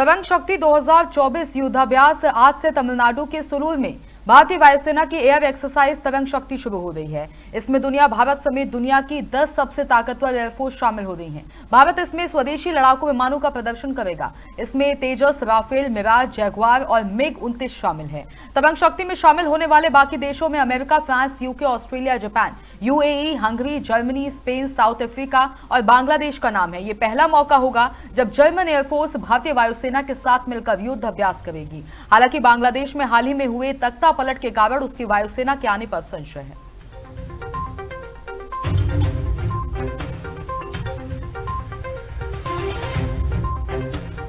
तवंग शक्ति 2024 युद्धाभ्यास आज से तमिलनाडु के सुलूर में भारतीय वायुसेना की एयर एक्सरसाइज तवंग शक्ति शुरू हो गई है। इसमें भारत समेत दुनिया की 10 सबसे ताकतवर एयरफोर्स शामिल हो रही हैं। भारत इसमें स्वदेशी लड़ाकू विमानों का प्रदर्शन करेगा। इसमें तेजस, राफेल, मिराज, जैगुआर और मिग-29 शामिल है। तवंग शक्ति में शामिल होने वाले बाकी देशों में America, France, UK, Australia, Japan, UAE, Hungary, Germany, Spain, South Africa और बांग्लादेश का नाम है। ये पहला मौका होगा जब जर्मन एयरफोर्स भारतीय वायुसेना के साथ मिलकर युद्ध अभ्यास करेगी। हालांकि बांग्लादेश में हाल ही में हुए तख्ता पलट के कारण उसकी वायुसेना के आने पर संशय है।